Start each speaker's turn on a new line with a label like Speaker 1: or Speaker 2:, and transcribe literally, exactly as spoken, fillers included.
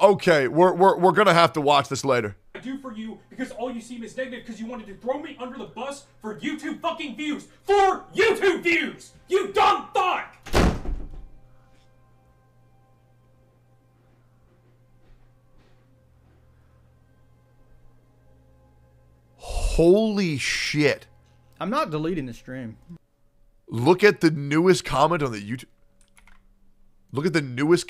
Speaker 1: Okay, we're we're we're gonna have to watch this later.
Speaker 2: I do for you because all you seem is negative because you wanted to throw me under the bus for YouTube fucking views. For YouTube views! You dumb fuck!
Speaker 1: Holy shit.
Speaker 3: I'm not deleting the stream.
Speaker 1: Look at the newest comment on the YouTube. Look at the newest